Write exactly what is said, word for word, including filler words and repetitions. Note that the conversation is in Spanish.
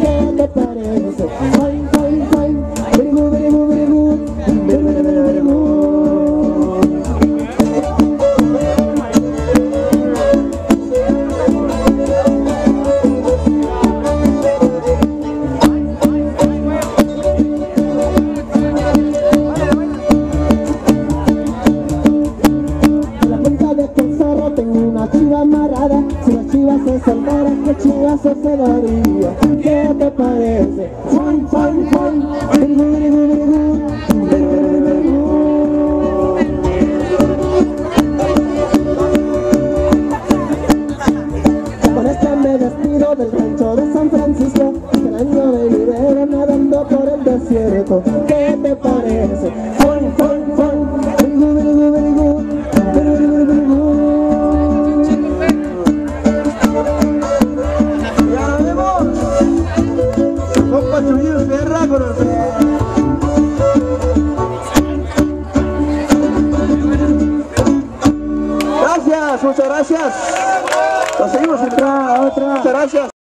¿qué te parece? Fine, fine, fine, very good, very good, very good, very, very, very, very good. Tengo una chiva amarrada, si la chiva se soltara, ¿qué chivazo se daría? ¿Qué te parece? Fine, fine, fine, very good, very good, very good, very, very, very good. Con esta me despido del rancho de San Francisco, el año venidero nadando por el desierto. ¿Qué te parece? Fine, fine, fine, very good, very good, very good, very, very, very, very good. Gracias, muchas gracias. Nos seguimos en otra, otra. Muchas gracias.